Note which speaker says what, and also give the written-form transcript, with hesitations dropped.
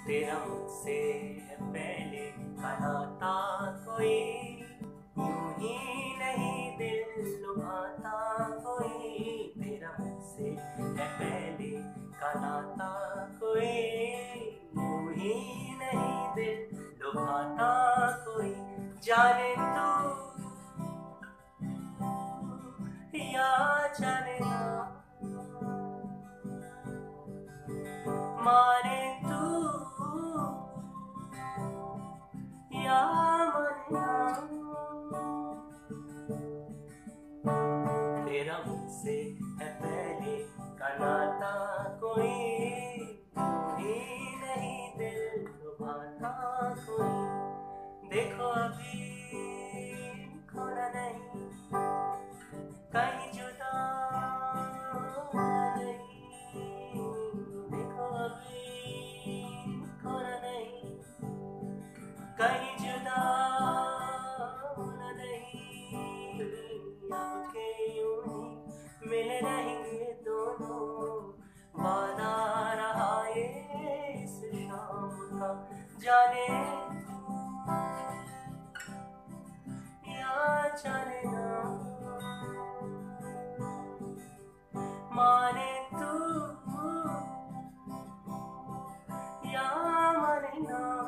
Speaker 1: तेरा मुझसे है पहले का नाता कोई, यूं ही नहीं दिल लुभाता कोई। तेरा मुझसे है पहले का नाता कोई, यूं ही नहीं दिल लुभाता कोई। जाने तू या जाने ना, माने तू या माने ना। तेरा मुझसे है पहले का नाता कोई, यूं ही नहीं दिल लुभाता कोई। देखो अभी खोना नहीं, कहीं जुदा नहीं। देखो अभी खोना नहीं, कहीं जुदा होना नहीं। अब के यूं ही मिल रहेंगे दोनों, वादा रहा ये इस शाम का। जाने या जाने ना, माने तू या माने ना।